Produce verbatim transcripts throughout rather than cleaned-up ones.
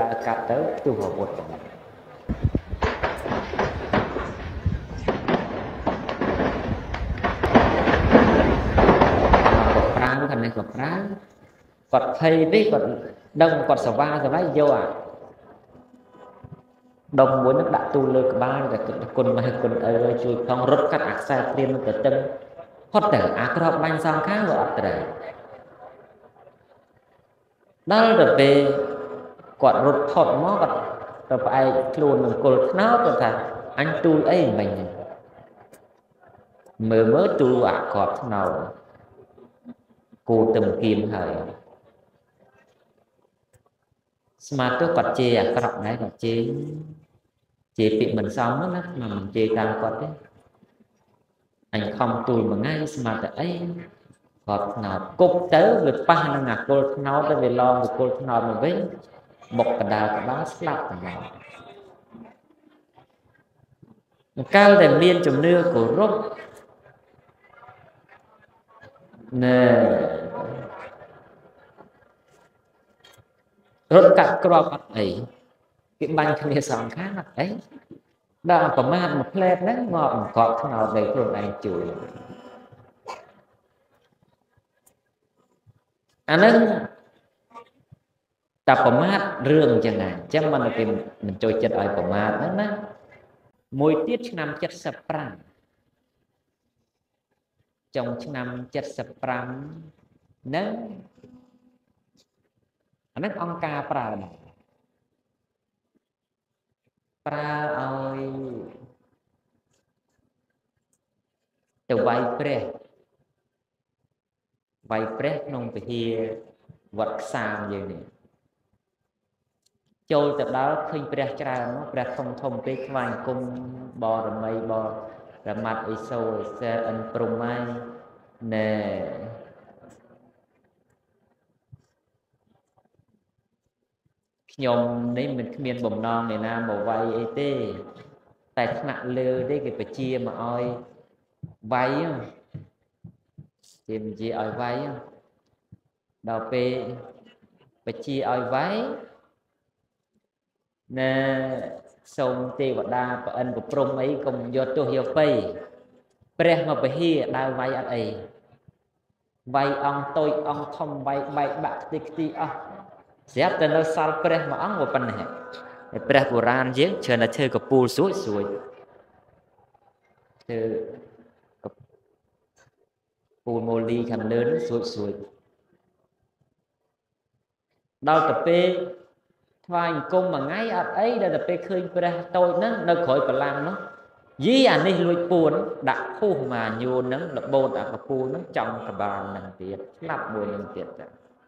đã cắt tới tu học một ráng thành này còn ráng còn thầy với còn đông còn sờ va sờ vái vô à đông muốn nó đã tu lơ cả ba rồi con mà con ơi chui phong rốt cắt ác xa tiền từ tân hót tử ác rộp bánh sang khác rồi ác tử đó là về quạt rốt thọt mó quạt rồi phải luôn mình cột nó rồi thà anh tu ấy mình mới mới tu ạ quạt nào cô tầm kim thời smart tôi quạt chê à cái này quạt chê chê bị mình sống đó mà mình chê càng quạt đấy anh không tu mà ngay smart ấy quạt nào cục tới được ba năm ngạc cô nó tới về lo được cô nó mà với một cái đào cái đó slap nó cao để miên trong nưa của rốt nè rốt cắt crop ấy cái bánh kia sòng khác là ấy đó có mà một plate đấy ngọt có nào để rồi anh chửi anh ấy tập có mát rương chẳng hạn chắc mà nó tìm mình trôi chất ở có mát đó nè mùi tiết năm chất sập răng trong năm chất sập răng nâng anh ấy ông ca pra pra ơi từ vay pre vay pre nông về hier vật sam vậy nèចូលទៅដល់ឃើញព្រះច្រើនព្រះធំធំពេកខ្វាញ់គុំបរមីបរមត្តអ៊ីសូអ៊ីសែអិនព្រំហើយណែខ្ញុំនេះមិនគ្មានបំណងឯណាមកវាយអីទេតែថ្នាក់លើទេគេបជាមកឲ្យវាយគេបជាឲ្យវាយដល់ពេលបជាឲ្យវាយណែសូមទេវតាប្រអិនប្រព្រំអីកុំយកទោសយកបៃព្រះមកពហិដើរវាយអត់អីវាយអង្គតូចអង្គធំវាយបែកបាក់ខ្ទេចខ្ទីអស់ស្រាប់តែនៅសល់ព្រះមួយអង្គក៏ប៉ុណ្ណេះហើយព្រះបុរាណយើងច្រើនតែធ្វើកពូលស្រួយស្រួយធ្វើកពូលម៉ូលីខាងលើស្រួយស្រួយដល់ទៅពេលថ្វាយអង្គមមួយថ្ងៃអត់អីដល់ទៅពេលឃើញព្រះតូចហ្នឹងនៅក្រោយបលាំងនោះយីអានេះលួចពួនដាក់ភុះមកញូនហ្នឹងដបូតអាកពូលហ្នឹងចំក្បាលហ្នឹងទៀតស្លាប់មួយហ្នឹងទៀតចា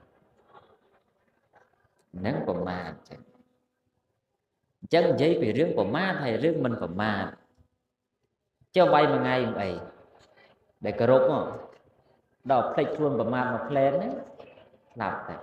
ហ្នឹងប្រមាទចឹងអញ្ចឹងនិយាយពីរឿងប្រមាទហើយរឿងមិនប្រមាទចុះវាយមួយថ្ងៃអីដែលគោរពដល់ផ្លេចខ្លួនប្រមាទមកផ្លែនហ្នឹងស្លាប់តែ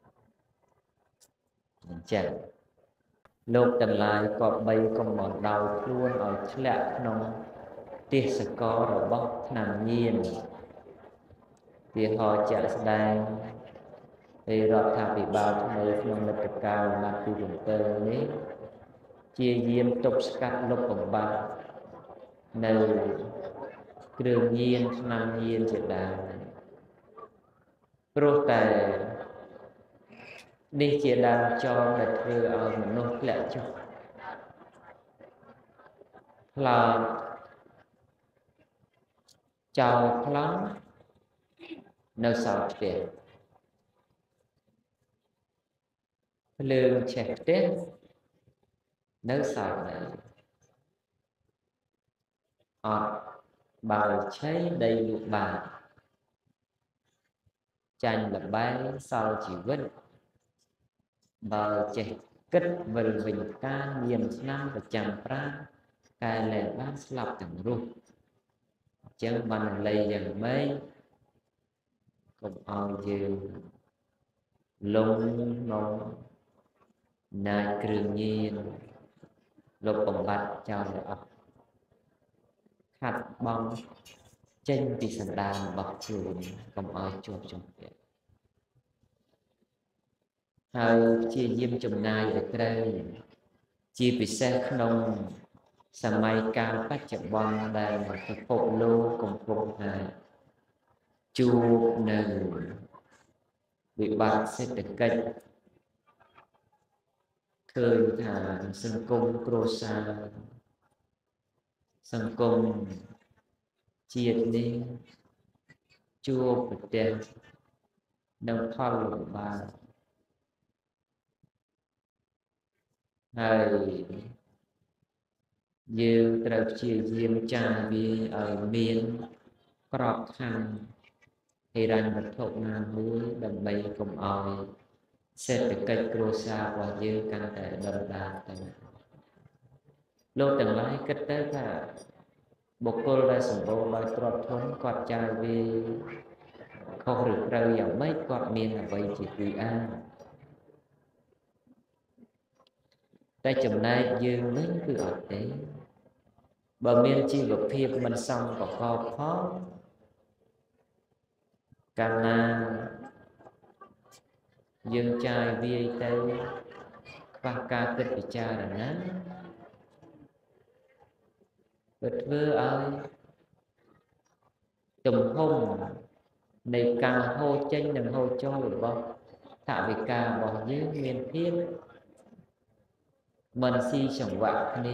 អញ្ចឹងលោកទាំងឡាយក៏បីកុំមកដោយខ្លួនឲ្យធ្លាក់ក្នុងទេសកលរបស់ឆ្នាំញៀនទីហោជាក់ស្ដែងពេលរដ្ឋាភិបាលថ្មីក្នុងលទ្ធកាលណាទី៧នេះជាយាមទប់ស្កាត់លុបបំបាត់នៅគ្រឿងញៀនឆ្នាំញៀនជាដើមព្រោះតែនេះជាដើមចងដែលធ្វើឲ្យមនុស្សធ្លាក់ចុះផ្លោតចោលប្លន់នៅសល់ផ្ទះភ្លើងឆេះផ្ទះនៅសល់ដែរអត់បើឆៃដីលក់បានចាញ់លបែងសល់ជីវិតបើចេះគិតវិលវិញការញៀនឆ្នាំប្រចាំប្រាកែលែងបានស្លាប់ទាំងរស់អញ្ចឹងបានលៃយ៉ាងម៉េចកុំឲ្យយើងលងក្នុងណាយគ្រឿងញៀនលុបបំបត្តិចោលអស់ខាត់បងចេញពីសន្តានរបស់ខ្លួនកុំឲ្យជាប់ជំពាក់ហើយព្យាយាមចំណាយឲ្យត្រូវជាពិសេសក្នុងសម័យកាលបច្ចុប្បន្នដែលពិភពលោកកំពុងតែជួបនៅវិបត្តិសេដ្ឋកិច្ចឃើញថាសង្គមគ្រួសារសង្គមជាតិនេះជួបប្រទះនឹងផលលំបាកហើយយើងត្រូវព្យាយាមចារវាឲ្យមានក្របខ័ណ្ឌហិរញ្ញវត្ថុណាមួយដើម្បីកុំឲ្យសេដ្ឋកិច្ចគ្រួសាររបស់យើងកាន់តែដុនដាបទៅលោកទាំងឡាយគិតទៅថាបុគ្គលដែលសម្បូរដោយទ្រព្យធនគាត់ចាយវាខុសឬត្រូវយ៉ាងម៉េចគាត់មានអ្វីជាទីអានតែចំណែកយើងវិញគឺអត់ទេបើមានជីវភាពមិនសមប្រកបផងកាលណាយើងចាយវាយទៅខ្វះការគិតពិចារណាវាធ្វើឲ្យទំហំនៃការហូរចេញនិងហូរចូលរបស់ថវិការបស់យើងមានភាពមិនស៊ីចង្វាក់គ្នា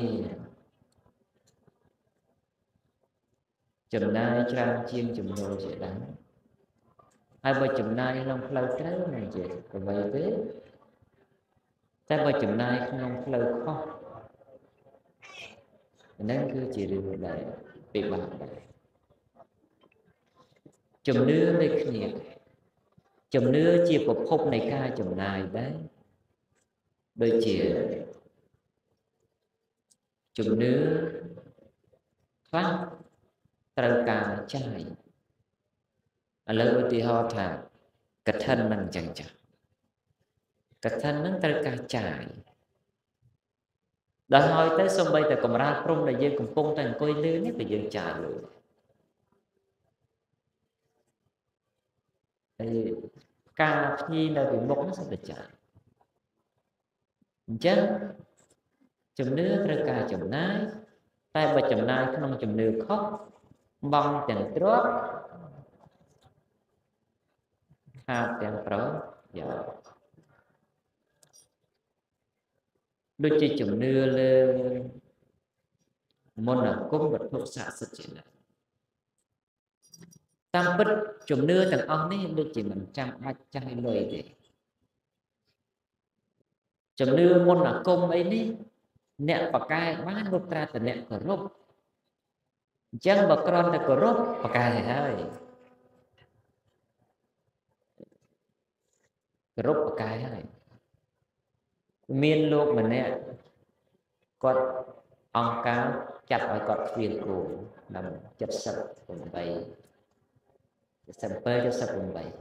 ចំណាយច្រើនជាងចំណូលជាដើមហើយបើចំណាយក្នុងផ្លូវត្រូវមិនជាអ្វីទេតែបើចំណាយក្នុងផ្លូវខុសហ្នឹងគឺជារឿងដែលពិបាកដែរជំនឿដូចគ្នាជំនឿជាប្រភពនៃការចំណាយដែរដូចជាជំនឿខ្លះត្រូវការចាយឥឡូវឧទាហរណ៍ថាកឋិនមិនអញ្ចឹងចាស់កឋិនហ្នឹងត្រូវការចាយដល់ហើយទៅសូម្បីតែកម្រាលព្រំដែលយើងកំពុងតែអង្គុយលើនេះក៏យើងចាយលើហើយការភ្ញីនៅពីមុខនោះសុទ្ធតែចាយអញ្ចឹងជំនឿត្រូវការចំណាយតែបើចំណាយក្នុងជំនឿខុសបង់ទាំងទ្រព្យខាតទាំងប្រយោជន៍ដូចជាជំនឿលើមន្តអាគមវត្ថុស័ក្តិសិទ្ធិជាណាតាមពិតជំនឿទាំងអស់នេះដូចជាមិនចាំបាច់ចាយលុយទេជំនឿមន្តអាគមអីនេះអ្នកបកកែបានលុបត្រាតអ្នកគោរពអញ្ចឹងបើគ្រាន់តែគោរពបកកែហើយគោរពបកកែហើយមានលោកម្នាក់គាត់អង្គការចាត់ឲ្យគាត់ឃ្វាលគោដល់เจ็ดสิบแปด เจ็ดสิบแปด เจ็ดสิบแปด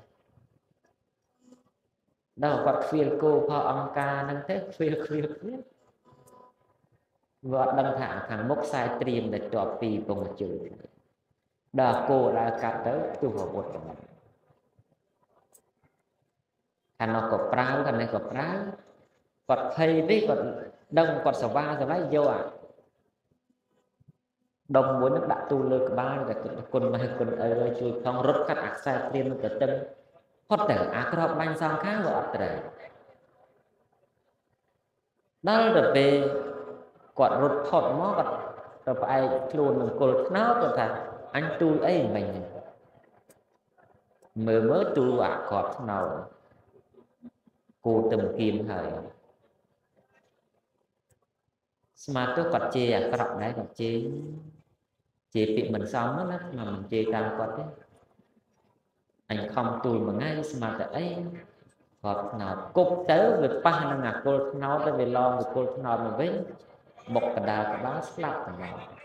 ដល់គាត់ឃ្វាលគោផលអង្គការហ្នឹងទៅឃ្វាលឃ្វាលឃ្វាលគាត់ដឹងថាខាងមុខខ្សែត្រៀមដែលជាប់ពីពងជើងដល់គោដើរកាត់ទៅទុះអាវុធហ្នឹងខាងនោះក៏ប្រើខាងនេះក៏ប្រើគាត់ភ័យពេកគាត់ដឹងគាត់សវ៉ាសវ៉ៃយកអាដុំមួយនឹងដាក់ទូលើក្បាលតែគុណម៉ែគុណអើជួយផងរត់កាត់អាខ្សែត្រៀមនឹងទៅទឹកផុតទៅអាក្របបាញ់សងខាងវាអត់ត្រូវដល់ទៅពេលគាត់រត់ផុតមកគាត់ទៅផ្អែកខ្លួននឹងគល់ថ្នោតគាត់ថាអញទូលអីមិញមើលមើលទូលអាក្របថ្នោតគូទឹមគៀមហើយស្មាតទៅគាត់ជេរអាក្រក់ដែរគាត់ជេរជេរពាក្យមិនសមណាមិនជេរតាមគាត់ទេអញខំទូលមួយថ្ងៃស្មាតតែអីគាត់ថ្នោតគប់ទៅវាប៉ះនឹងអាគល់ថ្នោតទៅវាឡងទៅគល់ថ្នោតមកវិញបុកកណ្ដាលក្បាលស្លាប់ទៅ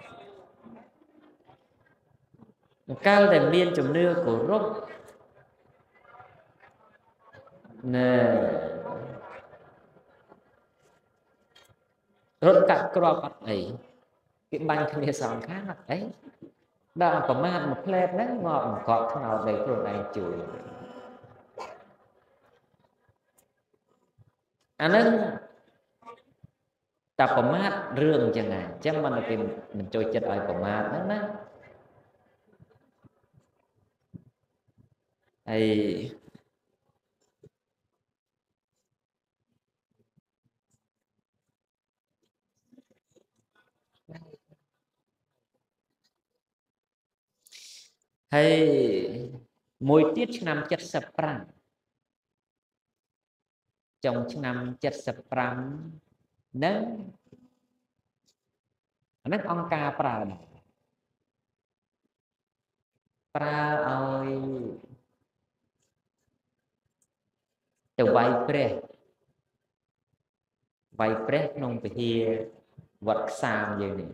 មកកាលតែមានជំនឿគោរពណែរត់កាត់ក្របអត់អីគេបាញ់គ្នាសងខាងអត់អីដល់ប្រមាថមួយផ្លែតហ្នឹងងក់កក់ថ្នោតដែលខ្លួនឯងជួយ anh ấy ta bẩm mát rương chẳng này chắc mà là tìm mình trôi chết ở bẩm mát đó đó hay hay mùi tiết năm chất sập răng trong năm chất sập răng nâng nâng ông ca pra pra ơi từ vay pre vay pre nông về hìa vật xàm vậy này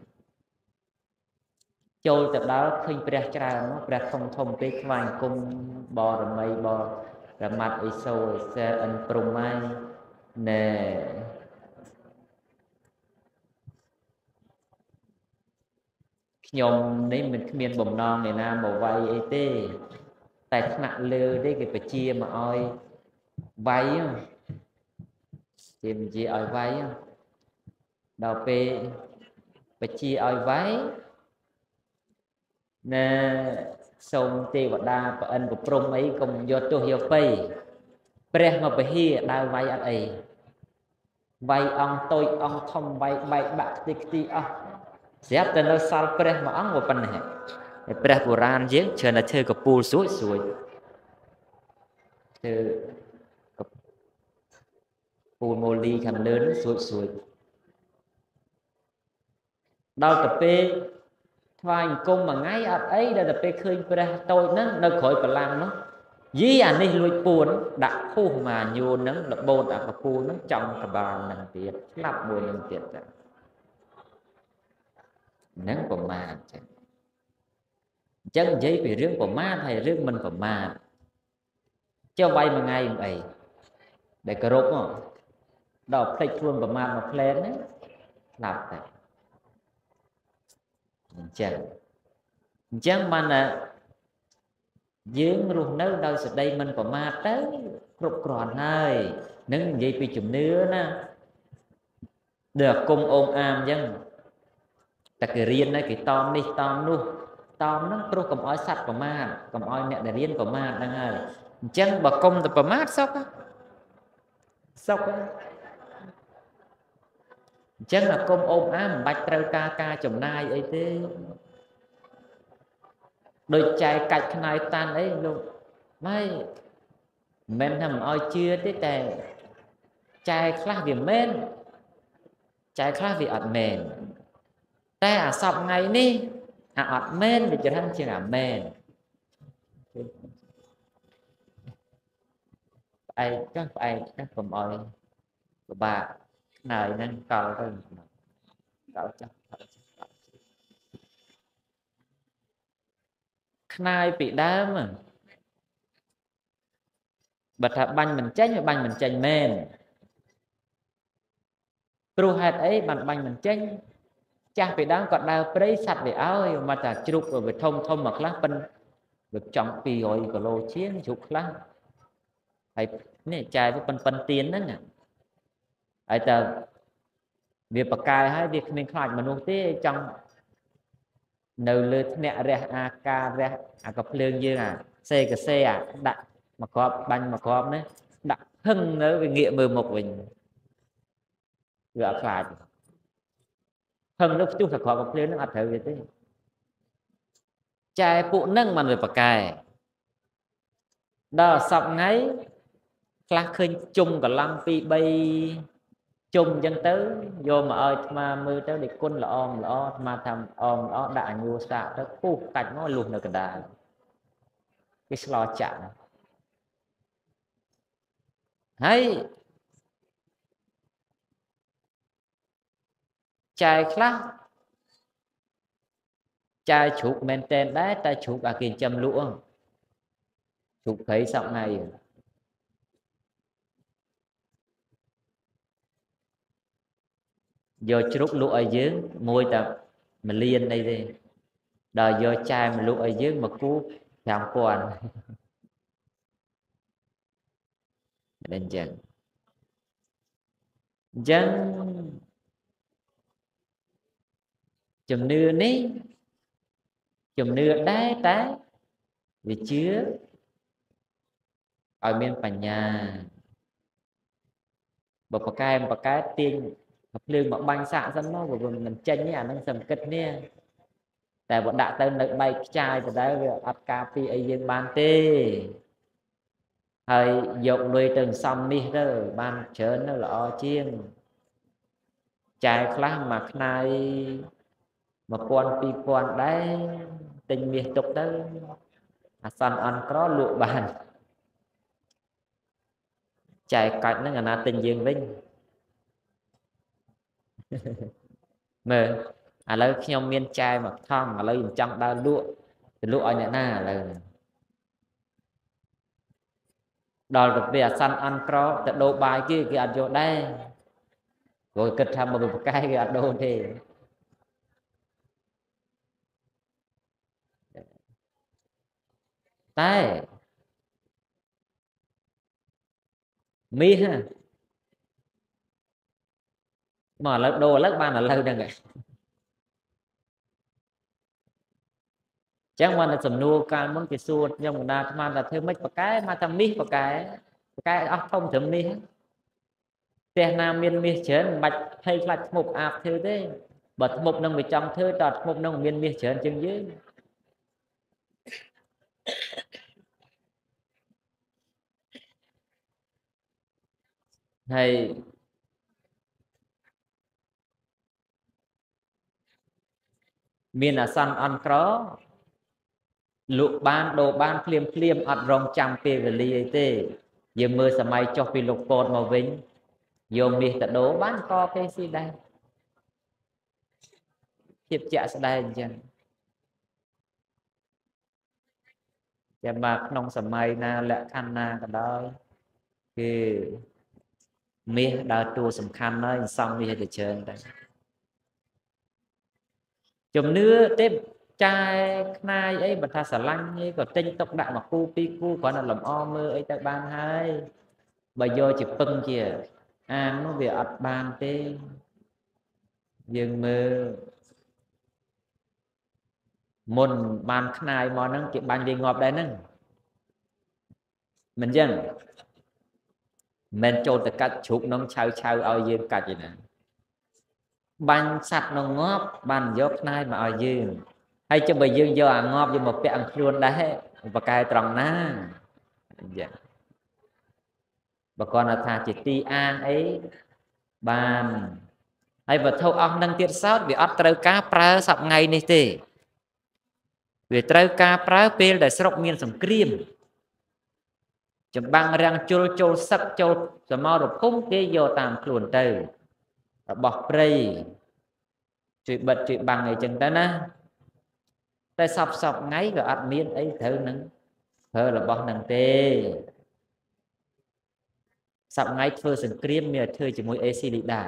ចូលទៅដល់ឃើញព្រះច្រើននោះព្រះធំធំពេកថ្វាយគុំបរមីបរមត្តអេសូអេសែអិនព្រំហើយណែខ្ញុំនេះមិនគ្មានបំណងឯណាមកវាយអីទេតែថ្នាក់លើទេគេបជាមកឲ្យវាយគេបជាឲ្យវាយដល់ពេលបជាឲ្យវាយណែសូមទេវតាប្រអិនប្រព្រំអីកុំយកទោសយកបៃព្រះមកពហិដើរវាយអត់អីវាយអង្គតូចអង្គធំវាយបែកបាក់ខ្ទេចខ្ទីអស់ស្រាប់តែនៅសល់ព្រះមួយអង្គប៉ុណ្ណេះព្រះបុរាណយើងច្រើនតែធ្វើកពូលស្រួយស្រួយធ្វើកពូលម៉ូលីខាងលើស្រួយស្រួយដល់ទៅពេលថ្វាយអង្គមមួយថ្ងៃអត់អីដល់ទៅពេលឃើញព្រះតូចហ្នឹងនៅក្រោយបលាំងនោះយីអានេះលួចពួនដាក់ភុះមកញូនហ្នឹងលបូតអាកពូលហ្នឹងចំក្បាលហ្នឹងទៀតស្លាប់មួយហ្នឹងទៀតចាហ្នឹងប្រមាទចឹងអញ្ចឹងនិយាយពីរឿងប្រមាទហើយរឿងមិនប្រមាទចុះវាយមួយថ្ងៃអីដែលគោរពដល់ផ្លេចខ្លួនប្រមាទមកផ្លែនហ្នឹងស្លាប់តែអញ្ចឹងអញ្ចឹងបានតែយើងរស់នៅដោយសេចក្តីមិនប្រមាទទៅគ្រប់គ្រាន់ហើយនឹងនិយាយពីជំនឿណាដែលគុំអូមអាមអញ្ចឹងតែគេរៀនទៅគេតមនេះតមនោះតមហ្នឹងព្រោះកុំឲ្យសត្វប្រមាទកុំឲ្យអ្នកដែលរៀនប្រមាទហ្នឹងហើយអញ្ចឹងបើគុំតែប្រមាទសុកសុកអញ្ចឹងអាគុំអូមអាមមិនបាច់ត្រូវការការចំណាយអីទេដូចចែកកាច់ខ្នើយតាន់អីលោកម៉ែមិនមែនថាមិនឲ្យជឿទេតែចែកខ្លះវាមែនចែកខ្លះវាអត់មែនតែអាសពថ្ងៃនេះអាអត់មែនវាច្រើនជាងអាមែនផ្អែកចុះផ្អែកចុះកុំឲ្យពិបាកខ្នើយហ្នឹងកលទៅកលចាស់ខ្នើយពីដើមបើថាបាញ់មិនចេញវាបាញ់មិនចេញមែនព្រោះហេតុអីបានបាញ់មិនចេញចាស់ពីដើមក៏ដើរព្រៃសัตว์វាឲ្យមកថាជ្រូកវាធំធំមកខ្លះប៉ិនវាចង់ពីរយគីឡូជាងជ្រូកខ្លះហើយនេះចាយវាប៉ិនប៉ិនទៀនហ្នឹងហើយតើវាបកាយហើយវាគ្មានខ្លាចមនុស្សទេចង់នៅលើធ្នាក់រះអាការរះអាកភ្លើងយើងអាសេកសេអាដាក់មកគ្រាប់បាញ់មកគ្រាប់នេះដាក់ហឹងនៅវាងាកមើលមុខវិញវាអត់ខ្លាចហឹងនៅផ្ទុះតែគ្រាប់កភ្លើងហ្នឹងអត់ត្រូវវាទេចែពួកហ្នឹងមិនវាបកាយដល់សប្ថ្ងៃខ្លះឃើញជុំកឡំពីរបីជុំអញ្ចឹងទៅយកមកឲ្យអាត្មាមើលទៅដូចគុណល្អល្អអាត្មាថាអមល្អដាក់អញួរសាកទៅពុះកាច់មកលុះនៅកណ្ដាលគេស្លោចាក់ហើយចាយខ្លះចាយជ្រូកមែនតែនដែរតែជ្រូកអាគេចាំលក់ជ្រូកព្រៃសក់ថ្ងៃយកជ្រូកលក់ឲ្យយើងមួយតែមួយលានអីទេដល់យកចាយមកលក់ឲ្យយើងមកគូប្រាំពាន់តែអញ្ចឹង dân chùm nưa ní chùm nưa đáy đáy vì chứa ở miền Pà Nhà một cái một cái tiên hợp lương một bánh xạ xong nó vừa mình chân nhà nó sầm kịch nèแต่บทដាក់ទៅនៅបែកខ្ចាយទៅដែរវាអត់ការពីអីយើងបានទេហើយយកលុយទៅសំនេះទៅបានច្រើនទៅល្អជាងចាយខ្លះមួយខ្នាយmộtពាន់ពីរពាន់ដែរទិញមាសទុកទៅអាសន្នអន់ក្រលក់បានចាយកាច់ហ្នឹងអាណាទិញយើងវិញមើលឥឡូវខ្ញុំមានចាយមកថងឥឡូវខ្ញុំចង់ដើរលក់ទៅលក់ឲ្យអ្នកណាឥឡូវដល់ទៅពេលអាសន្នអន់ក្រទៅដូរបាយគេគេអត់យកដែរព្រោះគិតថាមកប្រកែកគេអត់ដូរទេតែមាសមកឥឡូវដូរឥឡូវបានឥឡូវហ្នឹងឯងចឹងមកសំណួរកាលមុនគេសួរខ្ញុំកណ្ដាលអាត្មាថាធ្វើម៉េចប្រកែមកថាមាសប្រកែប្រកែអស់ធំត្រឹមនេះផ្ទះណាមានមាសច្រើនមិនបាច់ភ័យខ្លាចធ្មប់អាបធ្វើទេបើធ្មប់នឹងវាចង់ធ្វើតើធ្មប់នឹងមានមាសច្រើនជាងយើងហើយមានអាសន្នអន់ក្រលក់បានដូរបានភ្លាមភ្លាមអត់រងចាំពេលវេលាអីទេយើងមើលសម័យចុះពីលោកពោតមកវិញយកមាសទៅដូរបានកគេស៊ីដែរភាពជាក់ស្ដែងអញ្ចឹងចាំមកក្នុងសម័យណាលក្ខខណ្ឌណាក៏ដោយគឺមាសដើរតួសំខាន់ហើយសង់មាសទៅច្រើនដែរជំនឿទេចាយខ្នាយអីបើថាស្រឡាញ់អីក៏ទិញទុកដាក់មកគូពីរគូគ្រាន់តែលម្អមើលអីទៅបានហើយបើយកជាពឹងជាអាននោះវាអត់បានទេយើងមើលមុនបានខ្នាយមកហ្នឹងគេបាញ់វាងាប់ដែរហ្នឹងមិនចឹងមិនចូលទៅកាត់ជ្រូកនឹងឆៅឆៅឲ្យយើងកាច់ឯណាបាញ់សัตว์នឹងងាប់បានយកខ្នាយមកឲ្យយើងហើយចាំបើយើងយកអាងាប់យកមកពាក់អង្គខ្លួនដែរបកកែត្រង់ណាអញ្ចឹងបើគាត់ថាជាទីអាងអីបានហើយវត្ថុអស់នឹងទៀតសោតវាអត់ត្រូវការប្រើសប្ងៃនេះទេវាត្រូវការប្រើពេលដែលស្រុកមានសង្គ្រាមចម្បាំងរាំងជុលចូលសឹកចូលសមរភូមិគេយកតាមខ្លួនទៅរបស់ព្រៃជួយបិទជួយបាំងអីចឹងទៅណាតែសពសពថ្ងៃក៏អត់មានអីត្រូវនឹងប្រើរបស់នឹងទេសប្ងៃធ្វើសង្គ្រាមមានធ្វើជាមួយអេស៊ីលីដា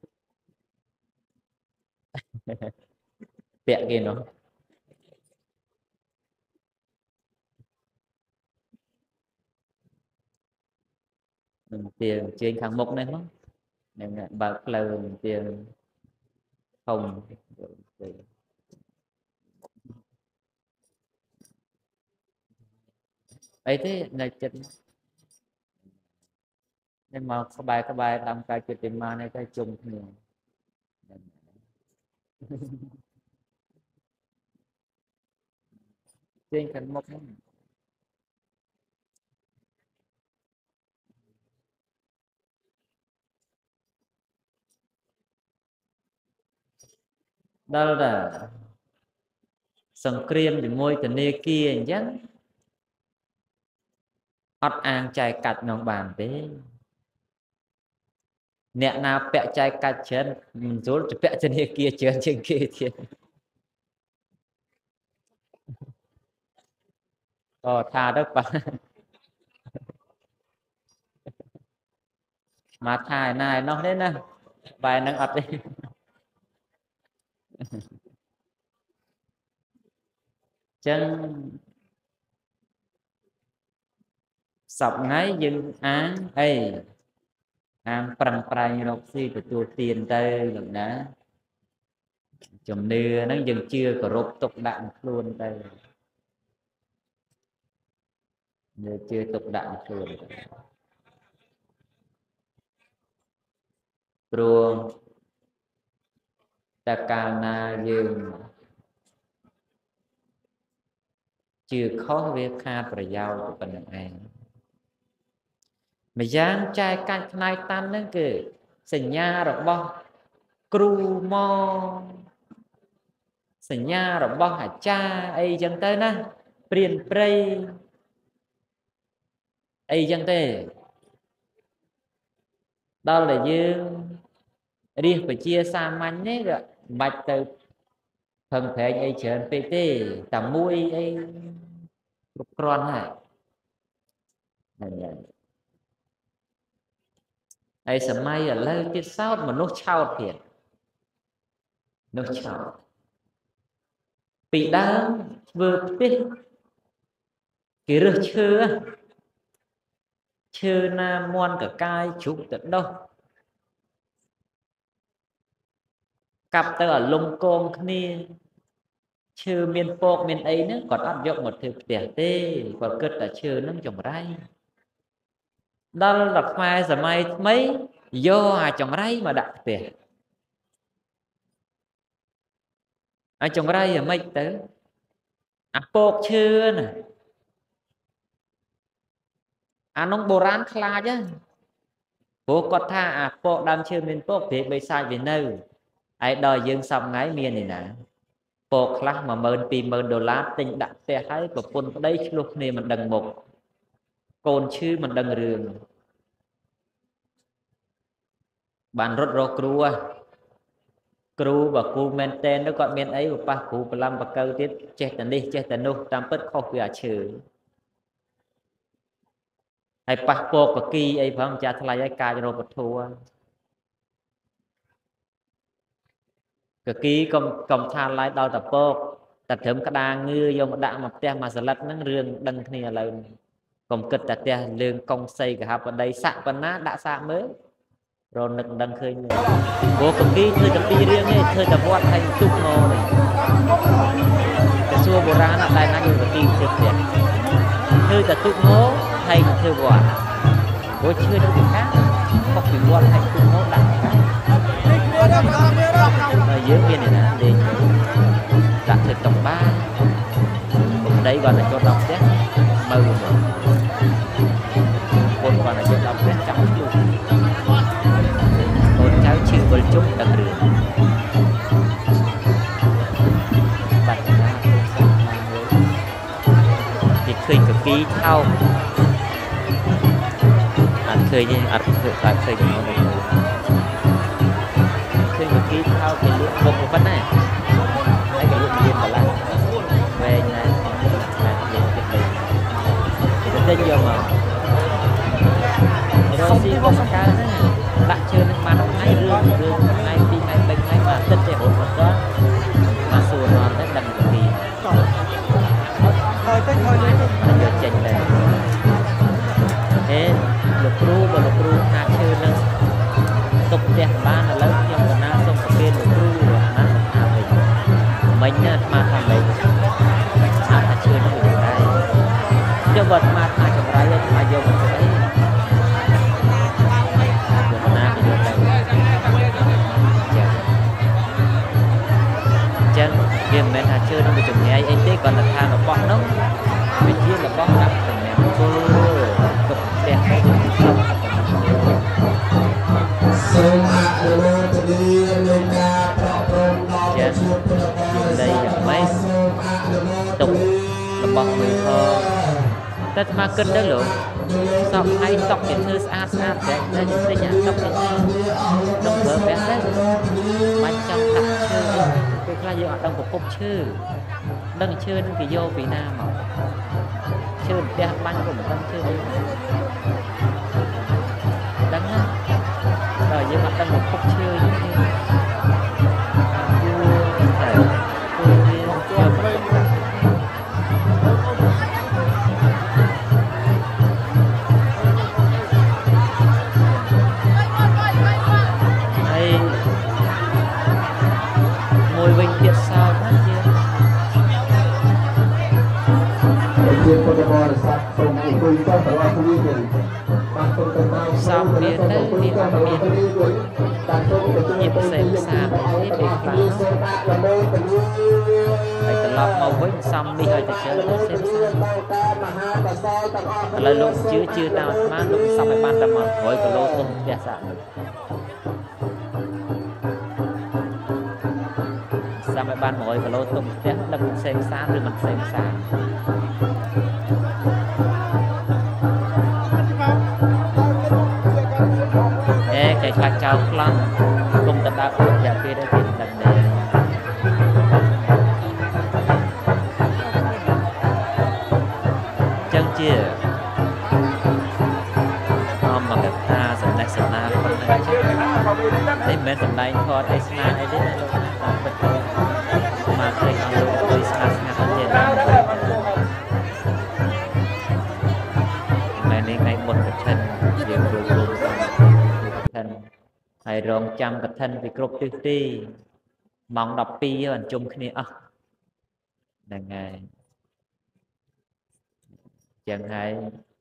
ពាក់គេនោះនឹងទៀងជើងខាងមុខនេះមកនឹងបើកផ្លូវទៀងធំអីទេនៅចិត្តនេះមកក្បែរក្បែរដើមកាយចិត្តមានេះទៅជុំគ្នាជើងខាងមុខហ្នឹងដល់តែសង្គ្រាមជាមួយធនាគារអញ្ចឹងអត់អាងចែកកាច់នឹងបានទេអ្នកណាពាក់ចែកកាច់ច្រើនមិនស្រួលទៅពាក់ធនាគារច្រើនជាងគេទៀតអូថាទៅបាទមកថាឯណាឯណោះទេណាបែរនឹងអត់ទេចឹងសប្ងៃយើងអាងអីអាមប្រឹងប្រែងរកស៊ីទទួលទានទៅលោកណាជំនឿហ្នឹងយើងជឿគោរពទុកដាក់ខ្លួនទៅយើងជឿទុកដាក់ខ្លួនទៅព្រោះតែកាលណាយើងជឿខុសវាខាតប្រយោជន៍ប៉ុណ្្នឹងឯងម្យ៉ាងចែកកាច់ផ្នែកតាមហ្នឹងគឺសញ្ញារបស់គ្រូមកសញ្ញារបស់អាចារ្យអីចឹងទៅណាព្រានព្រៃអីចឹងទេដល់តែយើងរៀបវិជាសាមញ្ញនេះមិនបាច់ទៅផឹងប្រែងអីច្រើនពេកទេតែមួយអីគ្រប់គ្រាន់ហើយហើយសម័យឥឡូវទៀតសោតមនុស្សឆោតទៀតមនុស្សឆោតពីដើមធ្វើផ្ទះគេរើសឈើឈើណាមន់កកាយជ្រុកទៅដោះកាប់ទៅអាលំកងគ្នាឈើមានពកមានអីហ្នឹងគាត់អត់យកមកធ្វើផ្ទះទេគាត់គិតតែឈើហ្នឹងចង្រៃដល់ដល់ខ្មែរសម័យថ្មីយកអាចង្រៃមកដាក់ផ្ទះអាចង្រៃយ៉ាងម៉េចទៅអាពកឈើណាអានោះបុរាណខ្លាចហ្នឹងព្រោះគាត់ថាអាពកដើមឈើមានពកព្រៃបីសាច់វានៅហើយដល់យើងសប្ងៃមាននេះណាពកខ្លះ một nghìn hai mươiដុល្លារទិញដាក់ផ្ទះហើយប្រពន្ធប្តីឆ្លោះគ្នាមិនដឹងមុខកូនឈឺមិនដឹងរឿងបានរត់រកគ្រូគ្រូបើគ្រូមែនតែនគាត់មានអីបប៉ះគ្រូប្រឡំបកើទៀតចេះតែនេះចេះតែនោះតាមពិតខុសពីអាឈើហើយប៉ះពកបកីអីផងចាថ្លៃឲ្យកាចរោគធัวកគីកុំកុំថាឡាយដល់តពកតែត្រឹមក្តារងឿយកមកដាក់មកផ្ទះមកសន្លឹកហ្នឹងរឿងដឹងគ្នាឥឡូវកុំគិតតែផ្ទះលឿងកុងសីកហបដីសាក់ប៉ុណ្ណាដាក់សាកមើលរនឹកដឹងឃើញព្រោះកគីធ្វើតែពីររឿងទេធ្វើតែវត្តហើយទុកងនេះតែសួរបុរាណអត់ដែរណាយកកគីធ្វើផ្ទះធ្វើតែទុកងហើយធ្វើវត្តព្រោះឈឿនពីខាងខុសពីវត្តហើយទុកងដាក់ខាងហើយយើងមានឯណាលេងដាក់ធ្វើតំបានបំដីគាត់តែចូលដល់ផ្ទះមើលកូនគាត់តែចូលដល់ផ្ទះចាំខ្លួនកូនចៅឈឺវិលជុំដឹងរឿងបាត់ណាគេឃើញកគីថោកអត់ឃើញទេអត់ឃើញអត់ឃើញមកដល់ឃើញកគីថោកគេលក់មុខប៉ុណ្ណាហើយគេលក់មានកន្លះវែងណាស់តែយើងគិតទៅគេទៅយកមករកស៊ីរបស់សកើហ្នឹងដាក់ជើងនឹងបានថ្ងៃរឿងរឿងថ្ងៃពីរថ្ងៃបីថ្ងៃមួយអាទិត្យទេរហូតមកដល់មកសួរដល់ទៅដឹងកគីហើយទៅហើយទៅយកចេញទៅហេលោកគ្រូបើលោកគ្រូថាឈើនឹងទុកផ្ទះបានឥឡូវខ្ញុំកណាសូមប្រគេនលោកគ្រូណាថាវិញមិញណាអាត្មាថាលេងថាថាឈើនឹងវាដែរចុះបើអាត្មាថាចម្រៃអាត្មាយកមកធ្វើអីយកណាក៏យកដែរចឹងវាមិនមែនថាឈើនឹងវាចម្ងាយអីទេគាត់ថារបស់នោះវាជារបស់ដាក់សម្រាប់ធ្វើទុកផ្ទះទៅសុខសូមអនុមោទនានៃការប្រកបដល់ជាព្រះដីយ៉ាងម៉េចទុករបស់មើលផងតែស្មាគិតទៅលោកសពហើយតុកគេធ្វើស្អាតស្អាតតែតែទិញអាតុកគេទុកធ្វើបែបទៅបាច់ចាំដាក់ឈើពេលខ្លះយើងអត់ដឹងប្រភពឈើដឹងឈើនឹងគេយកពីណាមកឈើផ្ទះបាញ់ក៏មិនដឹងឈើអីដឹងណាដល់យើងអត់ដឹងប្រភពឈើយូរទេយូរតែព្រោះវាជាប់ព្រៃ xong bia tới thì ông bia nhịp xem xa thế bị phá phải từ lọc màu với xong đi hơi từ chơi tới xem xa là lúc chưa chưa tao má lúc xong phải ban tao mà hỏi của lô tung đẹp dạ xong phải ban hỏi của lô tung đẹp là mình xem xa rồi mình xem xa ê cái khá cháu lắm cùng tập đạo của dạ kia đây thì lần này chân chia không mà cái ta sẵn này sẵn nào không này chứ đấy mẹ sẵn này thôi đây sẵn này đấy đấy mà đây không lúc tôi sẵn sẵn ở trên mẹ nên ngay một cái chân việc đồ đồ thân hay rong trăm cái thân thì cột tư ti mong đọc pi ở chung kia à là ngày chẳng hay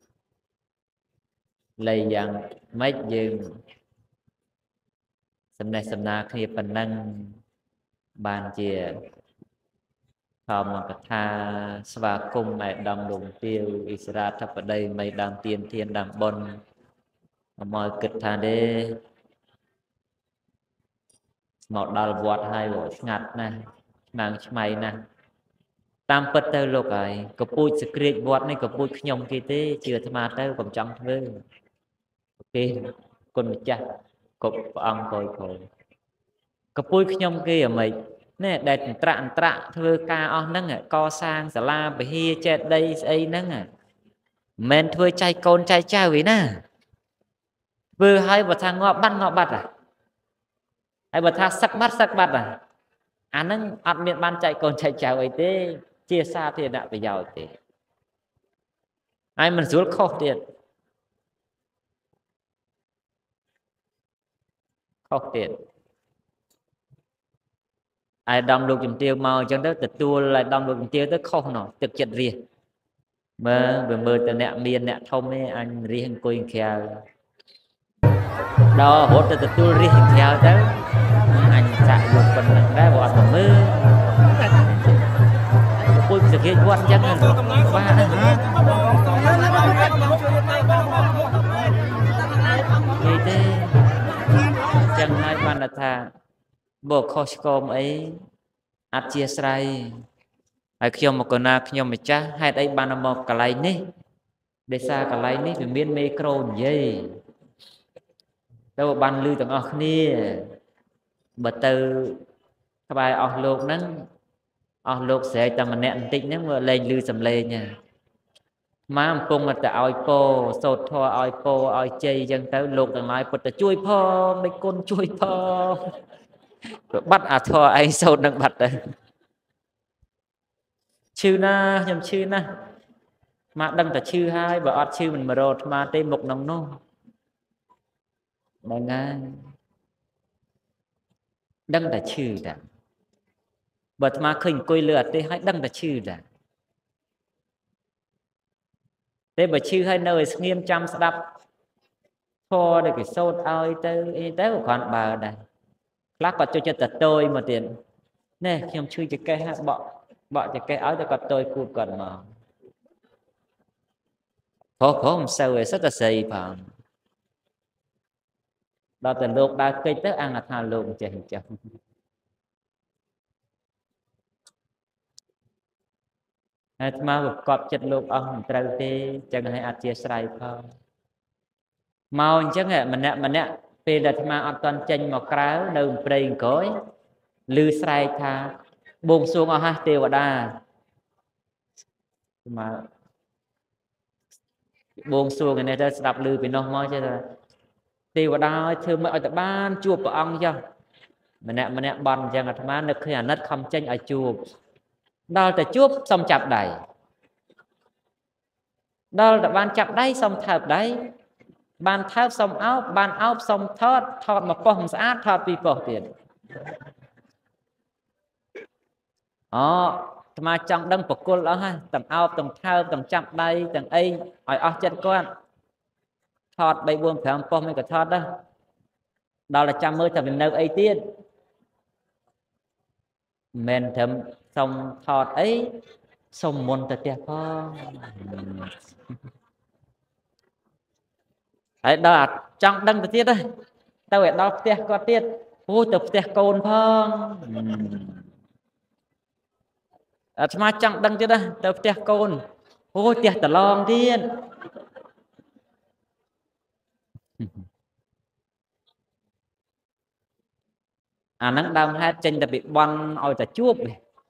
lấy dạng mấy dừng sầm này sầm na khi phần năng bàn chìa phòng mà cái tha sva cung này đầm đồng tiêu Isra thập ở đây mấy đam tiên thiên đam bon mọi kịch tha đê một đào vọt hai bộ ngặt nè mang mày nè tam bật tới lúc ấy có bụi script vọt này có bụi nhom kia thế chưa tham gia tới còn trong thôi ok con cha cục ông coi coi có bụi nhom kia ở mày nè đẹp trạn trạ thưa ca on nâng à co sang xả la bị hia chết đây ấy nâng à men thưa trai con trai cha vậy nè vừa hai bậc thang ngọ bắt ngọ bắt à hai bậc thang sắc bắt sắc bắt à anh nâng ăn miệng ban chạy con chạy chào ấy thế chia xa thì đã phải giàu thế ai mình rút khóc tiền khóc tiền ai đong được chùm tiêu màu cho nó tự tua lại đong được chùm tiêu tới khóc nó thực chất riêng mà vừa mơ từ nẹ miền nẹ thông ấy anh riêng quên khéo đó hốt từ tua riêng khéo đó anh chạy được phần ra bỏ thằng mơ quên sự kiện quan chân qua vậy thế chẳng hai bạn là thà bộ Costco ấy ắt chia sài hay khi mà còn na khi mà cha hay đây bạn một cái này nè để xa cái này nè vì miền micro gì đâu ban lưu từng ở nè bật từ các bài ở lục nắng ở lục sẽ tầm mình nẹn tịnh nếu mà lên lưu sầm lên nha má cùng mà tại po sốt thoa oi po oi chay dân tới lục từng nói bật chui po mấy con chui po bắt à thoa anh sốt đang bật đây chư na nhầm chư na mà đâm ta chư hai và ọt chư mình mà rồi mà tên một nòng nô đây ngay đâm ta chư đã bật mà khinh coi lừa tê hãy đâm ta chư đã thế bởi chư hai nơi nghiêm trăm sẽ đập kho để cái sốt ơi tới tới của con bà đây lát còn cho cho tật tôi mà tiền nè khi ông chư cho cây hát bỏ bỏ cho cây áo cho con tôi cụt còn mà khó khó không sao rồi rất là xây phải đó từ lúc đã cây tới ăn là thà luôn chẳng chẳng mà cọp chất lúc ông trâu tê chẳng hay ăn chia sài không mau chắc là mình nè mình nè về là mà ăn toàn chanh một cái đâu bền cối lư sài tha buông xuống ở hai tiêu ở đà mà buông xuống cái này ta đạp lư bị nó mỏi chứ là tiêu ở đà thường mà ở tại ban chùa của ông chứ mình nè mình nè bòn chẳng là mà được khi là nứt không chanh ở chùa đó là chụp xong chặt đẩy đó là ban chặt đáy xong thợp đấy ban thớp xong áo ban áo xong thớt thọt mà phong sát thọt vì bỏ tiền đó ថ្មចង់ដឹងបកគលអស់ហើយទាំងអោបទាំងថើបទាំងចាប់ដៃទាំងអីឲ្យអស់ចិត្តគាត់ថតបីបួនប្រាំប៉ុស្តិ៍មិនក៏ថតដែរដល់តែចាំមើលថាវានៅអីទៀតមិនត្រឹមសុំថតអីសុំមុនទៅផ្ទះផងហើយដល់ចង់ដឹងទៅទៀតទៅឲ្យដល់ផ្ទះគាត់ទៀតអូទៅផ្ទះកូនផងអាត្មាចង់ដឹងទៀតទៅផ្ទះកូនអូផ្ទះតឡងទៀតអាហ្នឹងដើមហេតុចេញតែពីបន់ឲ្យតែជួប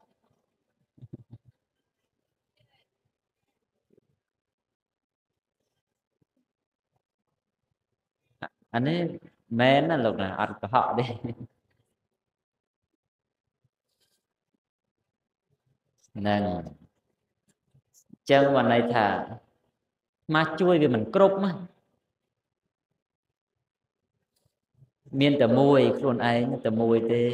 អានេះមែនណាលោកណាអត់កុហកទេហ្នឹងចឹងមកន័យថាមកជួយវាមិនគ្រប់ណាមានតែមួយខ្លួនឯងតែមួយទេ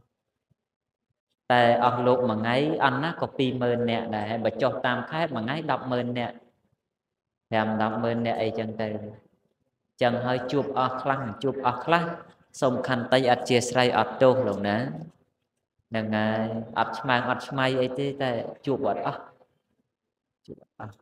តែអស់លោកមួយថ្ងៃអត់ណាក៏ពីរម៉ឺននាក់ដែរហើយបើចុះតាមខេត្តមួយថ្ងៃដប់ម៉ឺននាក់ប្រាំដប់ម៉ឺននាក់អីចឹងទៅចឹងហើយជួបអស់ខ្លះជួបអស់ខ្លះសូមខន្តីអធិស្ឋានអត់ទោសលោកណាហ្នឹងហើយអត់ឆ្មាំងអត់ឆ្មៃអីទេតែជួបអត់អស់ជួបអត់អស់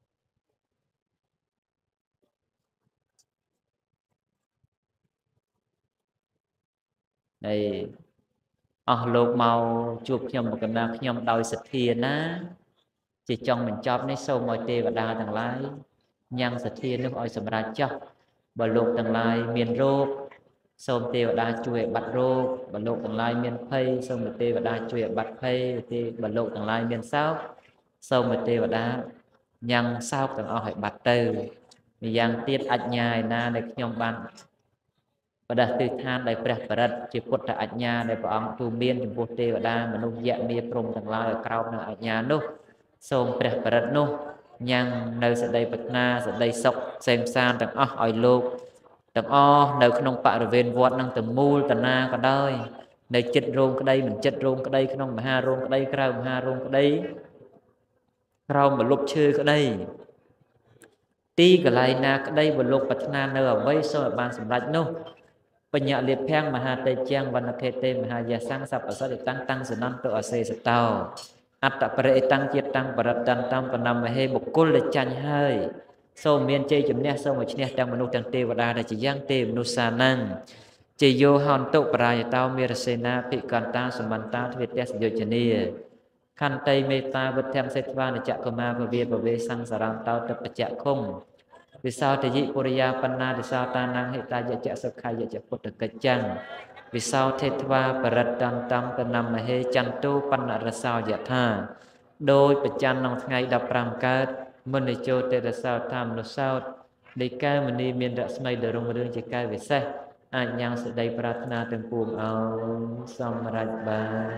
ហើយអស់លោកមកជួបខ្ញុំមកកណ្ដាលខ្ញុំដោយសទ្ធាណាជាចង់បញ្ចប់នេះសូមឲ្យទេវតាទាំងឡាយញ៉ាំងសទ្ធានោះឲ្យសម្រេចចោះបើលោកទាំងឡាយមានរោគសូមទេវតាជួយឲ្យបាត់រោគបើលោកទាំងឡាយមានភ័យសូមទេវតាជួយឲ្យបាត់ភ័យទេបើលោកទាំងឡាយមានសោកសូមទេវតាញ៉ាំងសោកទាំងអស់ឲ្យបាត់ទៅម្យ៉ាងទៀតអញ្ញាឯណាដែលខ្ញុំបានបដិទិដ្ឋានដោយព្រះបរិត្តជាពុទ្ធអញ្ញាដែលព្រះអង្គទូមានចំពោះទេវតាមនុស្សយៈមាព្រំទាំងឡាយឲ្យក្រោមនៅអញ្ញានោះសូមព្រះបរិត្តនោះញ៉ាំងនៅសេចក្តីប្រាថ្នាសេចក្តីសុខផ្សេងផ្សានទាំងអស់ឲ្យលោកទាំងអស់នៅក្នុងបរិវេណវត្តនឹងទៅមូលតាណាក៏ដោយនៅចិត្តរោងក្តីមិនចិត្តរោងក្តីក្នុងមហារោងក្តីក្រៅមហារោងក្តីក្រោមបលុបឈើក្តីទីកន្លែងណាក្តីបលុបប្រាថ្នានៅអ្វីសូមឲ្យបានសម្រេចនោះបញ្ញលិភាំងមហាតេជាងវណ្ណខេតេមហាយាសੰសព្វសតិតាំងតាំងសនន្តអសេសតោអត្តបរិតាំងជាតិតាំងបរិតតាំងតាមបណមហេបុគ្គលដែលចាញ់ហើយសូមមានជ័យជំនះសូមឲ្យឈ្នះទាំងមនុស្សទាំងទេវតាដែលជាយ៉ាងទេមនុស្សសាnăngជាយោហន្តុបរាយតោមេរសេនាភិកន្តាសម្បន្តាទ្វេទសយោជនីខន្តីមេត្តាវិធម្មសេត្វានចក្រមាពវាពវេសង្សារន្តោតបច្ចៈខុំវិសោទយិពុរិយាបណ្ណាវិសោតានាងហេតាយចសុខាយចពុទ្ធកិច្ចੰវិសោធេត្វាបរិត្តន្តតំកណមហេចន្ទុបណ្ណរសោយថាដោយប្រច័នក្នុងថ្ងៃដប់ប្រាំកើតមុនជោទេរសោធម្មនុសោតនៃកែមនីមានរស្មីដ៏រុងរឿងជាកែវិសេសអាចញ៉ាំងសេចក្តីប្រាថ្នាទាំងពួងឲ្យសម្រេចបាន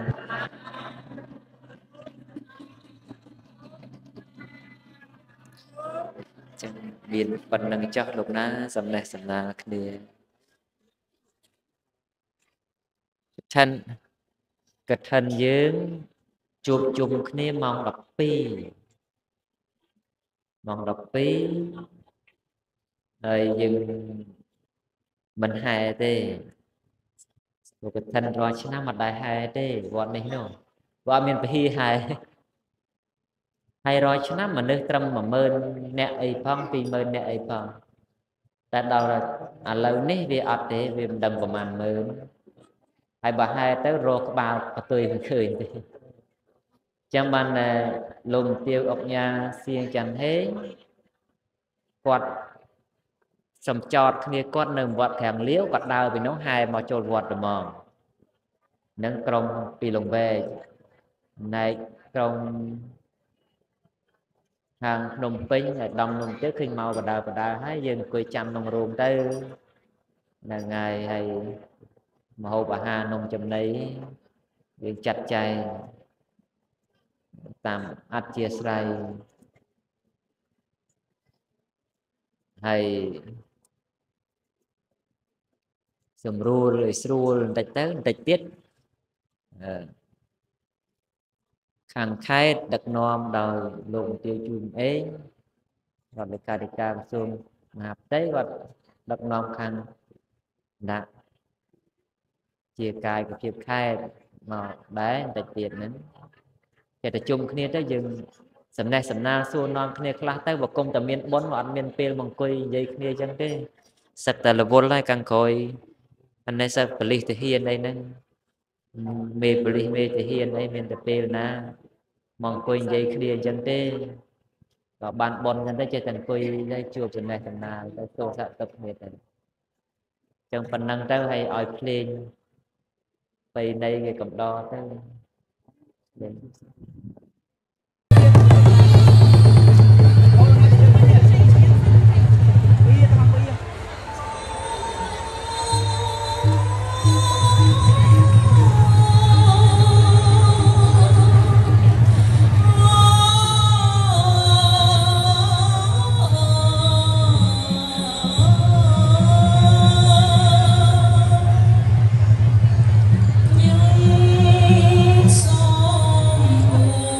ចឹងមានប៉ុណ្្នឹងចោះលោកណាសំណេះសំណាលគ្នាកឋិនកឋិនយើងជួបជុំគ្នាម៉ោងដប់ពីរម៉ោងដប់ពីរហើយយើងមិនហែទេលោកកឋិនរាល់ឆ្នាំអត់ដែរហែទេវត្តនេះនោះវត្តមានពហិហែហើយរាល់ឆ្នាំមនុស្សត្រឹមមួយម៉ឺនអ្នកអីផងពីរម៉ឺនអ្នកអីផងតែដល់ឥឡូវនេះវាអត់ទេវាមិនដឹងប្រហែលម៉ឺនហើយបើហែទៅរកក្បាលបតុយមិនឃើញទេចឹងបានលោកទាវអុកញ៉ាសៀងច័ន្ទហេងគាត់សំចតគ្នាគាត់នៅវត្តខាងលាវគាត់ដើរពីនោះហែមកចូលវត្តត្មងនឹងក្រុមពីលងវែកណែកក្រុមខាងភ្នំពេញហើយដំនំទៅឃើញមកបដើបដើហើយយើងអង្គុយចាំក្នុងរោងទៅហ្នឹងហើយហើយមហូបអាហារនំចំណីយើងចាត់ចែងតាមអធិស្ឋានហើយសម្រួលឲ្យស្រួលបន្តិចទៅបន្តិចទៀតខាងខេត្តដឹកនាំដោយលោកមន្ត្រីជូនអេងរដ្ឋលេខាធិការក្រសួងមហាផ្ទៃគាត់ដឹកនាំខាងដាក់ជាកាយវិភាពខេត្តមកដែរបន្តិចទៀតហ្នឹងគេទៅជុំគ្នាទៅយើងសំណេះសំណាលសួរនាំគ្នាខ្លះទៅបើគុំតែមានបុណ្យអត់មានពេលមកអង្គុយនិយាយគ្នាអញ្ចឹងទេសឹកតែរវល់ហើយខាងក្រោយអានេះសឹកបលិសទាហានអីហ្នឹងមេបលិសមេទាហានអីមានតែពេលណាមកអង្គុយនិយាយគ្នាអញ្ចឹងទេក៏បានបុណ្យអញ្ចឹងទៅចេះតែអង្គុយទៅជួបសំណេះសំណាលទៅទោសទឹកគ្នាទៅអញ្ចឹងប៉ុណ្ណឹងទៅឲ្យឲ្យភ្លេងបីនៃគេកំដរទៅ Hãy subscribe cho kênh Ghiền Mì Gõ để không bỏ lỡ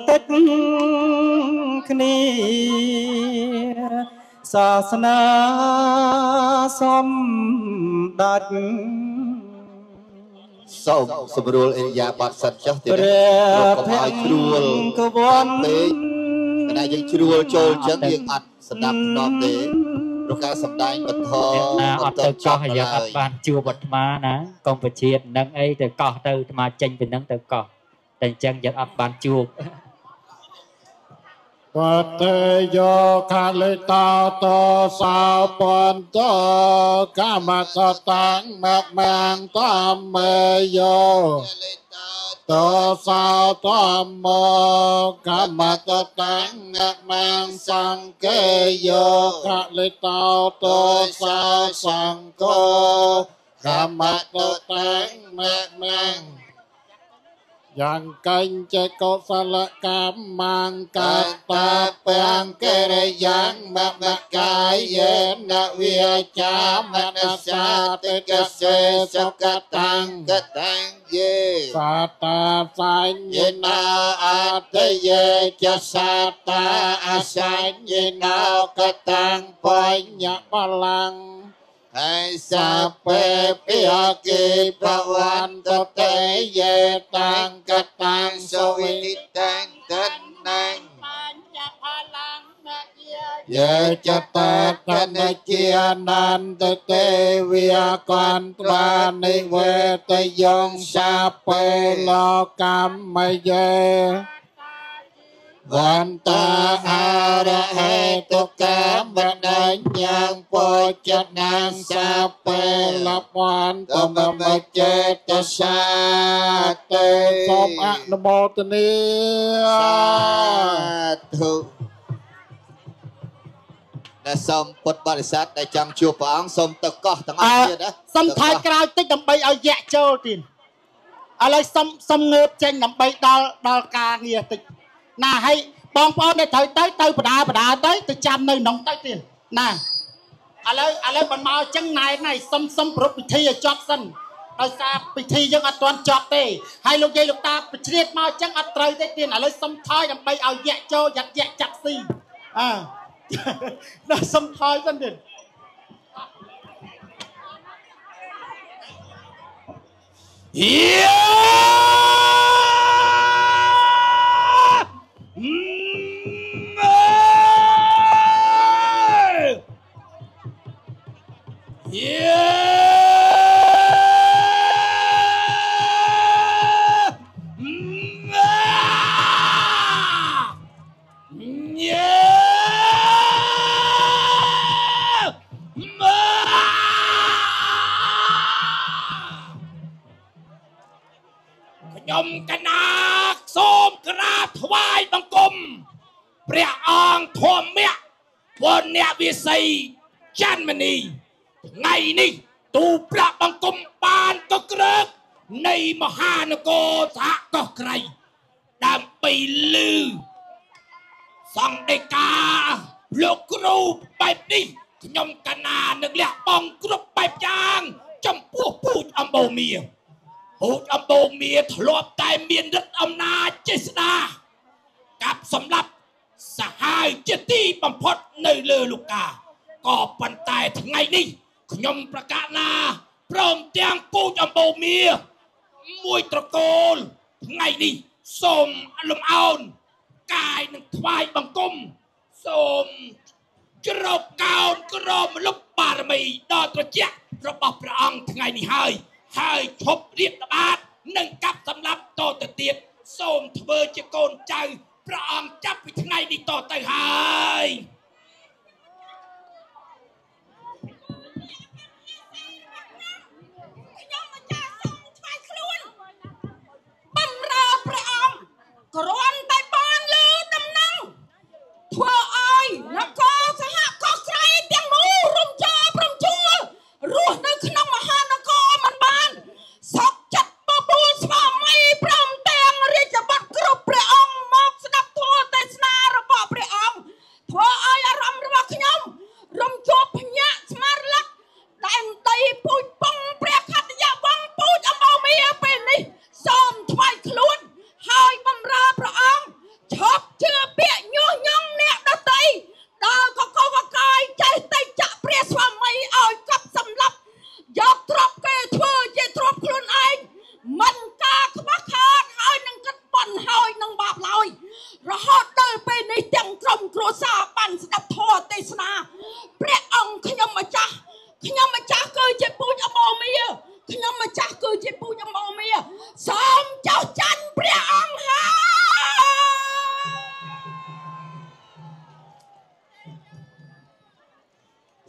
ទឹកគ្នាសាសនាសំដាច់សូមសម្រួលអេយ៉ាបាត់សិនចុះទៀតព្រះភ័ក្ត្រជ្រួលកវ័នពេកតែយើងជ្រួលចូលចឹងយើងអត់ស្ដាប់ស្នប់ទេព្រោះការសម្ដែងបន្តណាអត់ទៅកោះយើងអត់បានជួបអាត្មាណាកុំបជាតិនឹងអីទៅកោះទៅអាត្មាចេញពីនឹងទៅកោះតែអញ្ចឹងយើងអត់បានជួបបតេយោខាលេតោតោសោពន្តោកាមសតាំងមកមាំងតំមេយោតោសោតមោកាមសតាំងមកមាំងសង្កេយោខាលេតោតោសោសង្កោកាមសតាំងមកមាំងយ៉ាងកញ្ចកុសលកម្មង្កតាពាំងកិរិយ៉ាងមមកាយេនវិចាមនសាតិកសេសុកតាំងកតាំងយេសាតាសញ្ញនាអតយេចសាតាអសញ្ញនាកតាំងបញ្ញបលាំងហើយសាពេពិអគិបវន្តតេយេតាំងកតាំងសវិនិតាំងកតាំងបញ្ញបលាំងយេចតតនិជានន្តតេវិកន្តវានិវេតយងសាពេលោកម្មយេវន្តាអារហេតុកម្មដញ្ញងពោចនាងសាពេលវន្តមមចេតសាទេសូមអនុមោទនាសាធុដែលសូមពុទ្ធបរិស័ទដែលចង់ជួបព្រះអង្គសូមទៅកោះទាំងអស់ទៀតណាសូមថយក្រោយតិចដើម្បីឲ្យយៈចូលទៀតឥឡូវសូមសូមងើបចេញដើម្បីដល់ដល់ការងារតិចណាហើយបងប្អូនដែលត្រូវទៅទៅបដាបដាទៅទៅចាំនៅក្នុងទៅទៀតណាឥឡូវឥឡូវមិនមកចឹងណែណៃសុំសុំប្រពៃពិធីឲ្យចប់សិនដោយសារពិធីយើងអត់ទាន់ចប់ទេហើយលោកយាយលោកតាប្រជ្រៀតមកចឹងអត់ត្រូវទេទៀតឥឡូវសុំថយដើម្បីឲ្យយៈចូលយ៉ាក់យៈចាក់ស៊ីអើណាសុំថយសិនទៀតយេខ្ញុំកណាសូមក្រាបថ្វាយបង្គំព្រះអង្គធម្មៈពុទ្ធវិស័យច័ន្ទមនីថ្ងៃនេះទូប្រាក់បង្គំបានក៏ក្រើកនៃមហានគរសហកោះក្រៃដើម្បីលឺសង្ឃដីកាលោកគ្រូបែបនេះខ្ញុំកណានឹងលះបង់គ្រប់បែបយ៉ាងចំពោះពូជអម្បូមៀពូជអម្បូមៀធ្លាប់តែមានឫទ្ធិអំណាចចេស្តាកាប់សម្លាប់សាហាវជាទីបំផុតនៅលើលោកកាក៏ប៉ុន្តែថ្ងៃនេះខ្ញុំប្រកាសណាព្រមទាំងពូជអម្បូមៀមួយត្រកូលថ្ងៃនេះសូមលំអោនកាយនឹងថ្វាយបង្គំសូមជ្រកកោនក្រមលុបបារមីដ៏ត្រជាក់របស់ព្រះអង្គថ្ងៃនេះហើយហើយឈប់រៀបតបាតនិងកាប់សម្លាប់តទៅទៀតសូមធ្វើជាកូនចៅព្រះអង្គចាប់ពីថ្ងៃនេះតទៅហើយគ្រាន់តែបានលើដំណឹងធ្វើឲ្យនគរសហកោះក្រៃទាំងមូលរំចាប្រំជួលរស់នៅក្នុងមហានគរមិនបានសុខចិត្តបបួលស្វាមីព្រមទាំងរាជបុត្រគ្រប់ព្រះអង្គមកស្ដាប់ធម៌ទេសនារបស់ព្រះអង្គធ្វើឲ្យ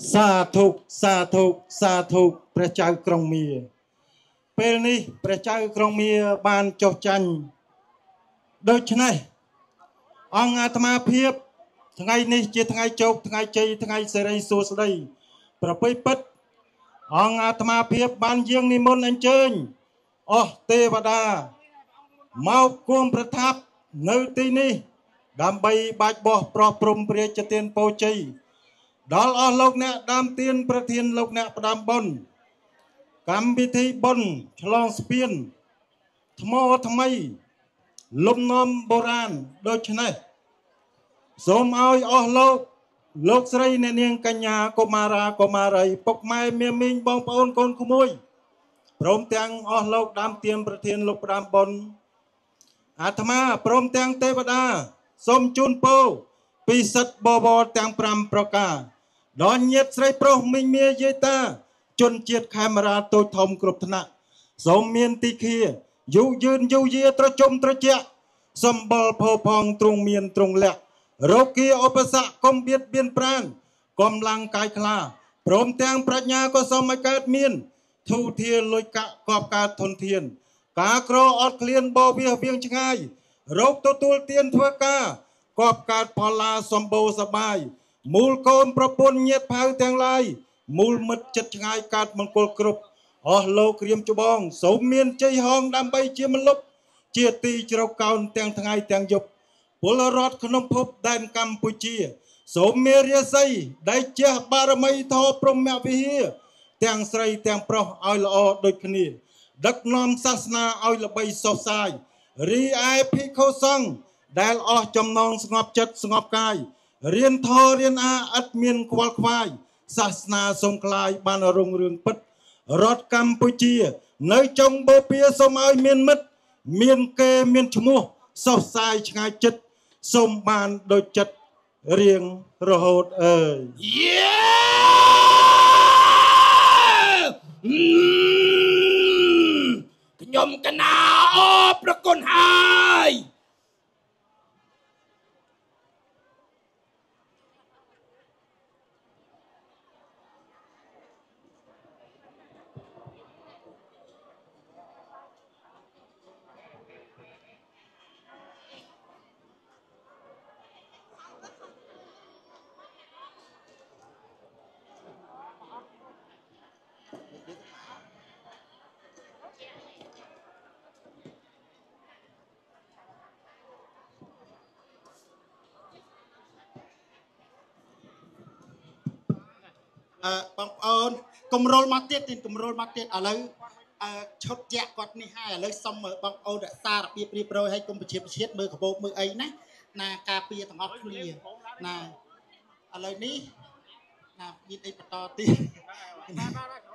សាធុសាធុសាធុព្រះចៅក្រុងមាពេលនេះព្រះចៅក្រុងមាបានចុះចាញ់ដូច្នេះអង្គអាត្មាភាពថ្ងៃនេះជាថ្ងៃជោគថ្ងៃជ័យថ្ងៃសិរីសួស្តីប្រពៃពិតអង្គអាត្មាភាពបានយាងនិមន្តអញ្ជើញអស់ទេវតាមកគង់ប្រថាប់នៅទីនេះដើម្បីបាច់បោះប្រោះព្រំព្រះជទានពរជ័យដល់អស់លោកអ្នកដើមទានប្រធានលោកអ្នកផ្ដាំបុណ្យកម្មវិធីបុណ្យឆ្លងស្ពានថ្មថ្មីលំនាំបុរាណដូច្នេះសូមឲ្យអស់លោកលោកស្រីអ្នកនាងកញ្ញាកុមារាកុមារីពុកម៉ែមាមីងបងប្អូនកូនក្មួយព្រមទាំងអស់លោកដើមទានប្រធានលោកផ្ដាំបុណ្យអាត្មាព្រមទាំងទេវតាសូមជូនពរពីសិទ្ធិបវរទាំងប្រាំប្រការដល់ញាតិស្រីប្រុសមីងមាយាយតាជនជាតិខេមរាតូចធំគ្រប់ថ្នាក់សូមមានទីឃាយូរយឺនយូរយាត្រជុំត្រជាក់សម្បល់ផោផងទ្រង់មានទ្រង់លក្ខរោគាឧបសគ្គកុំបៀតបៀនប្រានកម្លាំងកាយខ្លាព្រមទាំងប្រាជ្ញាក៏សូមឲ្យកើតមានធូធាលុយកាក់កបកើតធនធានការក្រអត់ឃ្លានបោវាវៀងឆ្ងាយរោគទទួលទានធ្វើការកបកើតផលឡាសម្បូរសបាយមូលកូនប្រពន្ធញាតិផៅទាំងឡាយមូលមិត្តចិត្តឆ្ងាយកើតមង្គលគ្រប់អស់លោកក្រៀមច្បងសូមមានជ័យហងដើម្បីជាមលុបជាទីជ្រកកោនទាំងថ្ងៃទាំងយប់ពលរដ្ឋក្នុងភពដែនកម្ពុជាសូមមេរាសីដែលជះបារមីធម៌ព្រហ្មវិហារទាំងស្រីទាំងប្រុសឲ្យល្អដូចគ្នាដឹកនាំសាសនាឲ្យល្បីសុសសាយរីឯភិក្ខុសង្ឃដែលអស់ចំណងស្ងប់ចិត្តស្ងប់កាយរៀនធម៌រៀនអាឥតមានខ្វល់ខ្វាយសាសនាសូមក្លាយបានរុងរឿងពិតរដ្ឋកម្ពុជានៅចុងបូព៌ាសូមឲ្យមានមិត្តមានគេមានឈ្មោះសុសសាយឆ្ងាយចិត្តសូមបានដូចចិត្តរៀងរហូតអើយយេខ្ញុំកណាអរប្រគុណហើយបងប្អូនកុំរលមកទៀតកុំរលមកទៀតឥឡូវឈុតជាក់គាត់នេះហើយឥឡូវសុំបងប្អូនរក្សារបៀបរៀបរយឲ្យកុំប្រជាជាតិមើលកបោកមើលអីណាណាការពារទាំងអស់គ្នាណាឥឡូវនេះណាមានអីបន្តទៀត